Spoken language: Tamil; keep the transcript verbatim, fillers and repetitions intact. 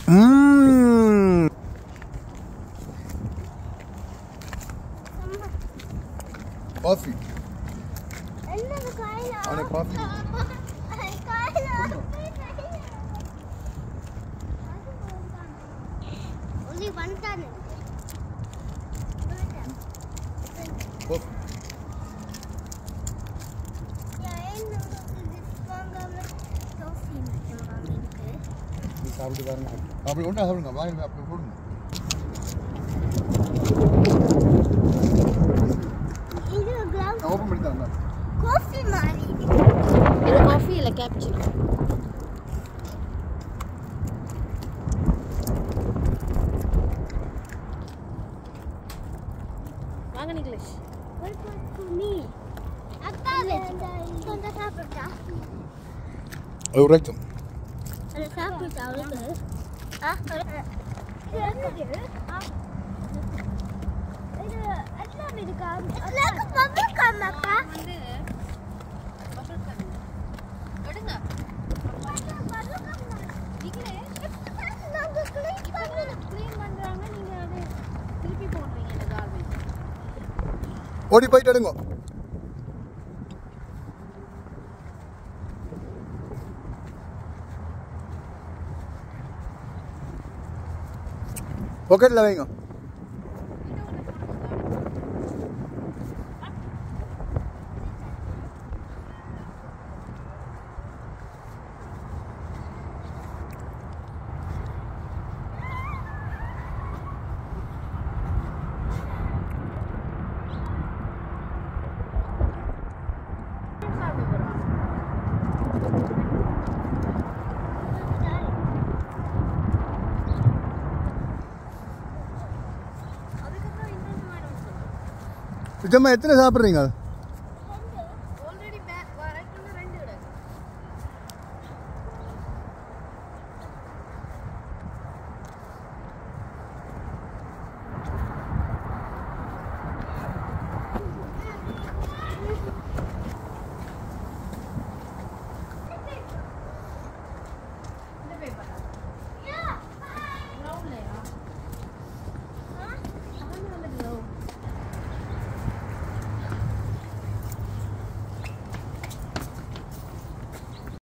ம் காஃபி என்னது காயினா அட காஃபி காயினா ஒலி வந்துட்டானே காஃபி சாப்பிட்டு பாருங்க அப்படி ஒன்றா சாப்பிடுங்க வாங்க அப்படி போடுங்க இது கிளாஸ் ஓப்பன் பண்ணி தாங்க காஃபி மாதிரி இது காஃபி இல்ல கேப்புச்சினோ வாங்க நிக்லேஷ் வெல்கம் டு மீ அக்காவே சொந்த சாப்பிட்டா அது ரைட்டும் அது சாப்பிட்டா அவளுக்கு ஆ இது எல்லாம் இருக்கா எல்லாம் பபிள் கம் அக்கா வந்து பபிள் கம் எடுங்க நிக்லேஷ் நாங்க க்ளீன் பண்ணோம் க்ளீன் பண்றாங்க நீங்க அது திருப்பி போடுறீங்க இந்த கார்பேஜ் ஓடி போயிட்டு எடுங்க பாக்கெட்ல வைங்க நிஜமா எத்தனை சாப்பிட்றீங்க